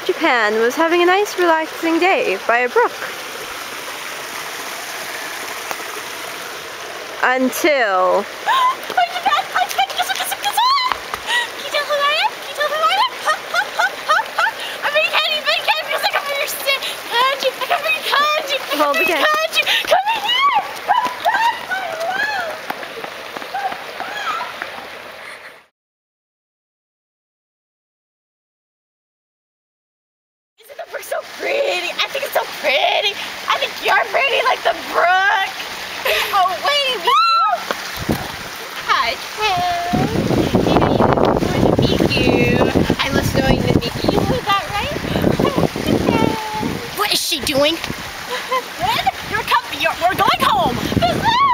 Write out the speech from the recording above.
Japan was having a nice relaxing day by a brook. Until... Hold the camera. Isn't the brook so pretty? I think it's so pretty. I think you're pretty like the brook. Oh, wait. Hi, Ted. I wanted to meet you. I was going to meet you. Is that right? What is she doing? We're going home.